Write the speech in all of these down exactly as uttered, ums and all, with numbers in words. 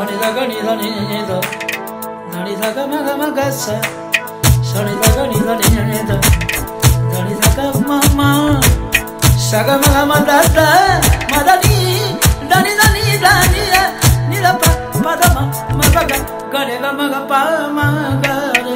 ni da ga ni da ni ni da da ni da ga ma ga ma ga sa sa ni da ga ni da ni ni da da ni da ga ma ma sa ga ma ga ma da da ma da ni da ni da ni da ni da ni da pa pa da ma ma ga ga ga re ga ma ga pa ma ga re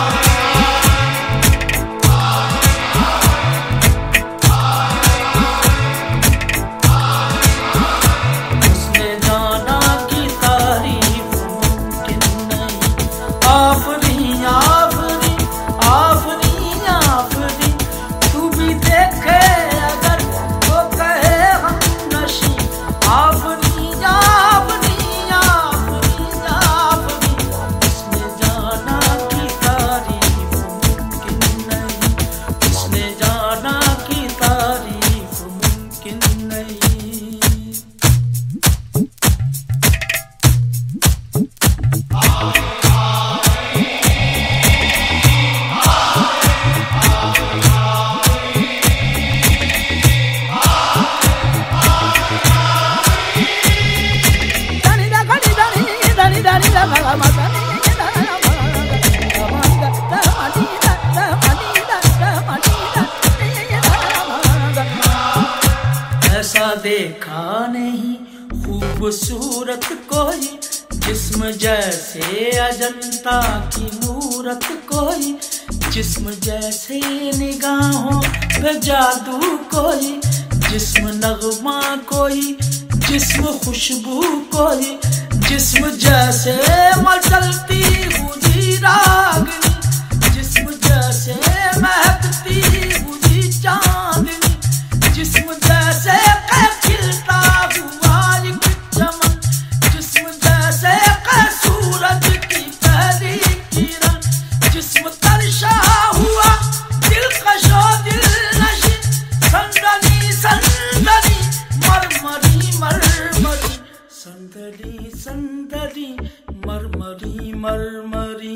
ऐसा देखा नहीं खूबसूरत कोई जिस्म जैसे अजंता की मूरत कोई जिस्म जैसे निगाहों पे जादू कोई जिस्म नगमा कोई जिस्म खुशबू कोई जिस्म जैसे मचलती हुई रागनी जिस्म जैसे महकती हुई चांदनी जिस्म जैसे खिलता हुआ एक चमन जिस्म जैसे सूरज की पहली किरण जिस्म तरशा हुआ दिलकशो दिलनशी संदनी संदनी मरमरी मरमरी संदनी संदनी मरमरी मरमरी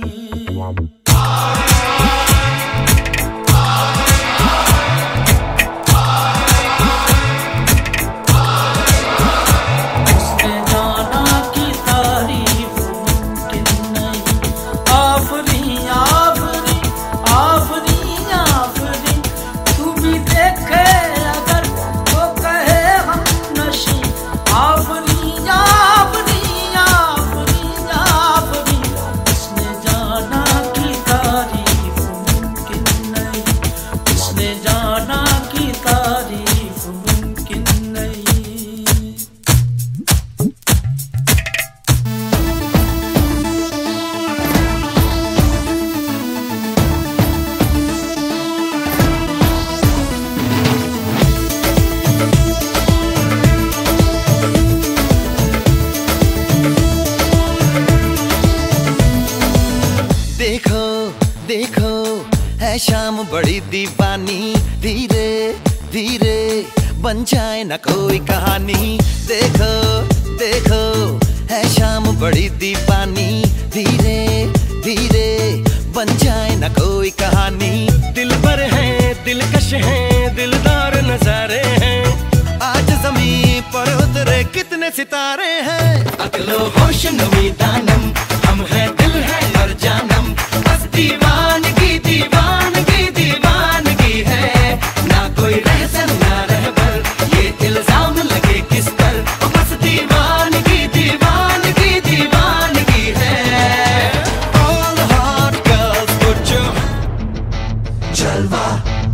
देखो देखो है शाम बड़ी दीवानी धीरे धीरे बन जाए न कोई कहानी देखो देखो है शाम बड़ी दीवानी धीरे धीरे बन जाए न कोई कहानी दिल भर है दिलकश है दिलदार नजारे हैं आज ज़मीं पर उतरे कितने सितारे हैं अकलो होश नवी दानम हम हैं दिल है और जानम बस दीवानगी दीवानगी दीवानगी है ना कोई रहसन ना रहबर ये इल्जाम लगे किस पर बस दीवानगी दीवानगी दीवानगी है All hot girls put your जलवा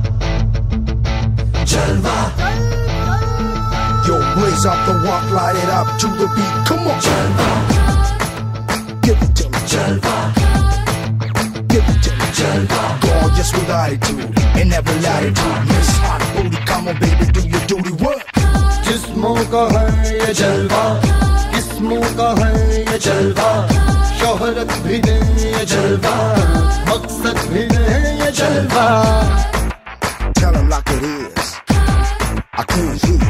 जलवा Yo, blaze up the walk, light it up to the beat. Come on, Jalva. Give it to me, Jalva. Give it to me, Jalva. Gorgeous with attitude and every latitude. Miss hot booty, come on, baby, do your duty work. जिस्मों का है ये जलवा किस्मों का है ये जलवा शोहरत भी दे ये जलवा मकसद भी दे ये जलवा Tell him like it is. I can't hear.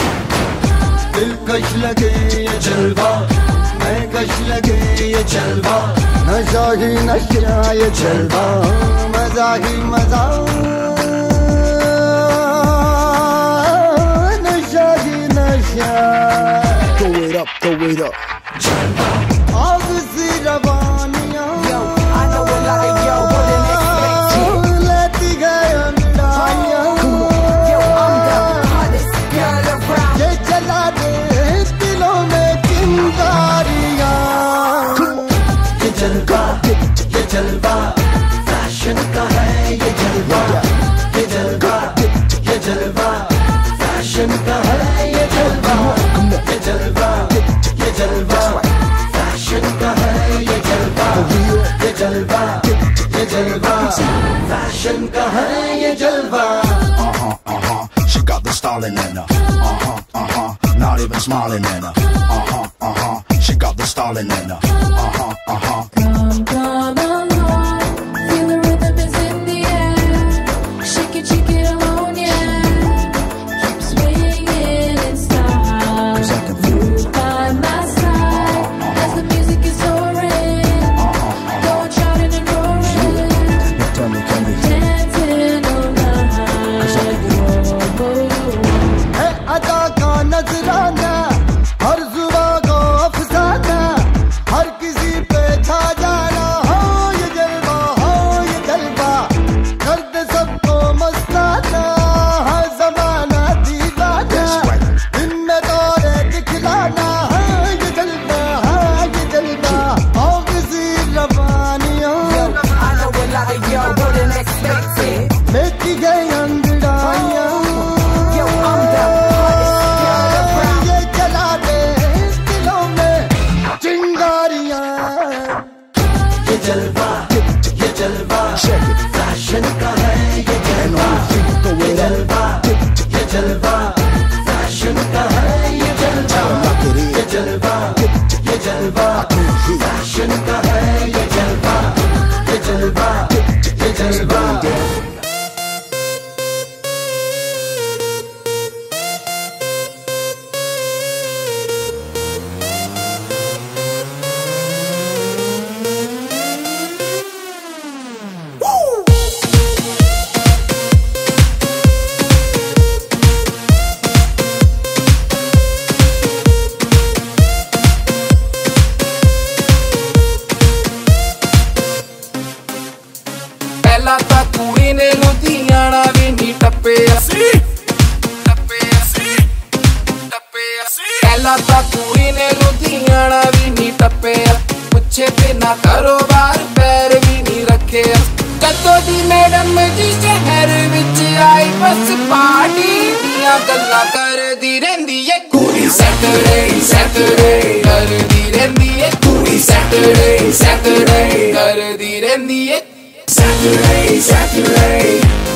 दिलकश लगे ये जलवा मैं कश लगे ये जलवा नशा ही नशा ये जलवा मजा ही मजा नशा ही नशा Throw it up, throw it up. जलवा फैशन का है ये जलवा, ये जलवा, ये जलवा, फैशन का है ये जलवा, ये जलवा, ये जलवा, फैशन का है ये जलवा. Uh-huh, uh-huh, she got the styling in her. Uh-huh, uh-huh, not even smiling in her. Uh-huh, uh-huh, she got the styling in her. Uh-huh, uh-huh. Come, come along, feel the rhythm is in the air. Shake it, shake it alone, yeah. Keep swinging in style. Move by my side as the music is soaring. Go on shouting and roaring, dancing all night. Whoa, whoa. है अदा का नजराना, हर जुबा को अफसाना, हर किसी पे छा जाना. हो ये जलवा, हो ये जलवा, कर दे सबको मस्ताना. है जमाना दीवाना, दिन में दौरे दिखलाना. है ये जलवा, है ये जलवा, हो किसी रवानियों लेती गई अंगड़ाइयाँ. ये जला दे दिलों में चिंगारियाँ. ये जलवा, ये जलवा, फैशन का है ये जलवा, ये जलवा, ये जलवा, फैशन का है ये जलवा, ये जलवा, ये जलवा, फैशन का है ये जलवा, ये जलवा, ये जलवा. ਪਹਿਲਾਂ ਤਾਂ ਕੁੜੀ ਨੇ ਲੁਧਿਆਣਾ ਵੀ ਨੀ ਟੱਪਿਆ ਸੀ, ਟੱਪਿਆ ਸੀ, ਟੱਪਿਆ ਸੀ. ਪਹਿਲਾਂ ਤਾਂ ਕੁੜੀ ਨੇ ਲੁਧਿਆਣਾ ਵੀ ਨੀ ਟੱਪਿਆ, ਪੁੱਛੇ ਬਿਨਾ ਕਾਰੋਬਾਰ ਪੈਰ ਵੀ ਨੀ ਰੱਖਿਆ. ਕਦੋਂ ਦੀ ਮੈਡਮ ਜੀ ਸ਼ਹਿਰ ਵਿੱਚ ਆਈ, ਬਸ ਪਾਰਟੀ ਦੀਆਂ ਗੱਲਾਂ ਕਰਦੀ ਰਹਿੰਦੀ ਏ. ਕੁੜੀ ਸੈਟਰਡੇ ਸੈਟਰਡੇ ਕਰਦੀ ਰਹਿੰਦੀ ਏ, ਕੁੜੀ ਸੈਟਰਡੇ ਸੈਟਰਡੇ ਕਰਦੀ ਰਹਿੰਦੀ ਏ. Saturday, Saturday.